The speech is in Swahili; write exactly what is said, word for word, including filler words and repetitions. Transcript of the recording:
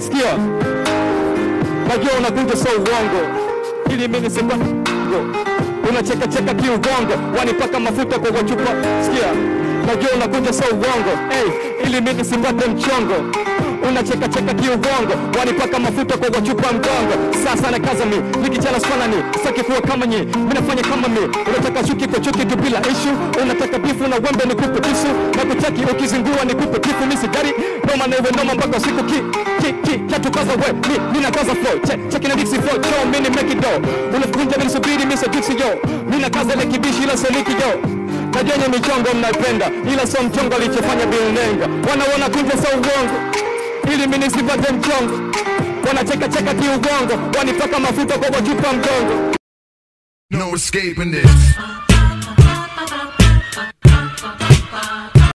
Sikia, najua unakunja so uongo, ili mimi sipango. Unacheka cheka kiugongo, wanipaka mafuta kwa wachupa. Sikia, najua unakunja so uongo, hey, ili mimi sipate mchongo. Unacheka cheka kiugongo, wanipaka mafuta kwa wachupa mgongo. Sasa na kaza mi, nikichana swana ni sitaki kuwa kama nyi, mimi nafanya kama mi. Unataka chuki kwa chuki tu bila issue, unataka bifu na wembe nikupe kisu, na kuchaki ukizingua nikupe kifu. Mimi sigari noma na iwe noma mpaka siku ki ki ki kitu kaza we mi nina kaza flow check check na Dixie flow show mimi make it do. Unafunja mimi subiri mimi so Dixie yo, nina kaza ile kibishi ila soliki yo. Najua nyinyi michongo mnaipenda, ila so mchongo alichofanya Bilnenga. Wanaona kunja so uongo, ili mimi nisipate mchongo. Wanacheka cheka kiugongo, wanipaka mafuta kwa wachupa mgongo. No escaping this.